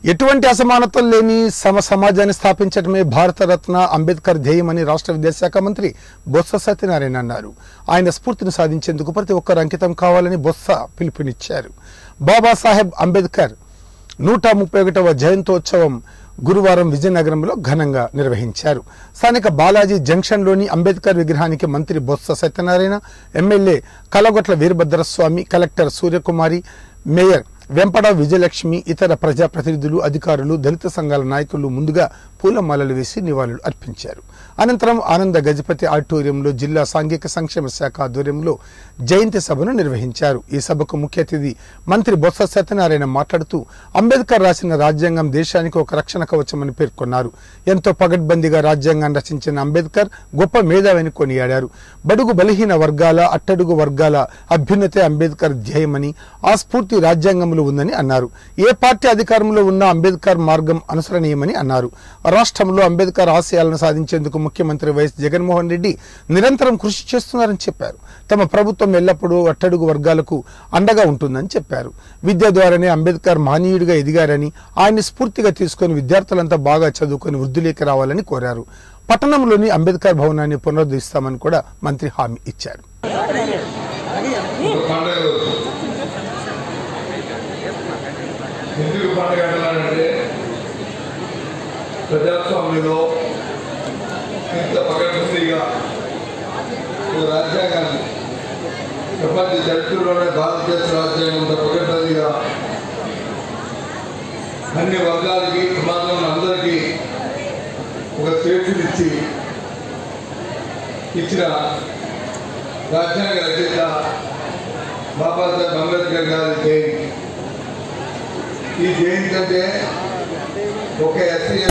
ఎటువంటి అసమానతలు లేని సమాజాన్ని స్థాపించడమే భారతరత్న అంబేద్కర్ ధ్యేయమని రాష్ట్ర విద్యాశాఖ మంత్రి బొత్స సత్యనారాయణ అన్నారు. ఆయన స్ఫూర్తిని సాధించేందుకు ప్రతి ఒక్కరు అంకితం కావాలని బొత్స పిలుపునిచ్చారు. బాబాసాహెబ్ అంబేద్కర్ 131వ జయంతోత్సవం గురువారం విజయనగరంలో ఘనంగా నిర్వహించారు. స్థానిక బాలాజీ జంక్షన్లోని అంబేద్కర్ విగ్రహానికి మంత్రి Botsa Satyanarayana, MLA Kolagatla Veerabhadraswamy, collector Suryakumari, mayor Vempada Vijayalakshmi, ఇతర ప్రజాప్రతినిధులు, అధికారులు, దళిత సంఘాల నాయకులు ముందుగా పూలమాలలు వేసి నివాళులు అర్పించారు. అనంతరం ఆనంద గజపతి ఆడిటోరియంలో జిల్లా సాంఘిక సంక్షేమ శాఖ ఆధ్వర్యంలో జయంతి సభను నిర్వహించారు. ఈ సభకు ముఖ్య అతిథి మంత్రి బొత్స సత్యనారాయణ మాట్లాడుతూ అంబేద్కర్ రాసిన రాజ్యాంగం దేశానికి ఒక రక్షణ కవచమని పేర్కొన్నారు. ఎంతో పగడ్బందీగా రాజ్యాంగాన్ని రచించిన అంబేద్కర్ గొప్ప మేధావిని కొనియాడారు. బడుగు బలహీన వర్గాల, అట్టడుగు వర్గాల అభ్యున్నతే అంబేద్కర్ ధ్యేయమని, ఆ స్ఫూర్తి రాజ్యాంగంలో ఉందని అన్నారు. ఏ పార్టీ అధికారంలో ఉన్నా అంబేద్కర్ మార్గం అనుసరణీయమని అన్నారు. రాష్ట్రంలో అంబేద్కర్ ఆశయాలను సాధించేందుకు ముఖ్యమంత్రి వైఎస్ జగన్మోహన్ రెడ్డి నిరంతరం కృషి చేస్తున్నారని చెప్పారు. తమ ప్రభుత్వం ఎల్లప్పుడూ అట్టడుగు వర్గాలకు అండగా ఉంటుందని చెప్పారు. విద్య ద్వారానే అంబేద్కర్ మహనీయుడిగా ఎదిగారని, ఆయన్ని స్ఫూర్తిగా తీసుకుని విద్యార్థులంతా బాగా చదువుకొని వృద్ధిలోకి రావాలని కోరారు. పట్టణంలోని అంబేద్కర్ భవనాన్ని పునరుద్ధరిస్తామని కూడా మంత్రి హామీ ఇచ్చారు. ప్రజాస్వామ్యంలో ఇంత పగడ్బందీగా రాజ్యాంగాన్ని ప్రపంచ చరిత్రలోనే భారతదేశ రాజ్యాంగం ఇంత పగడ్బందీగా అన్ని వర్గాలకి, సమాజంలో అందరికీ ఒక స్వేచ్ఛనిచ్చి ఇచ్చిన రాజ్యాంగ రచయిత బాబాసాహెబ్ అంబేద్కర్ గారి జయంతి. ఈ జయంతి అంటే ఒక ఎస్సీ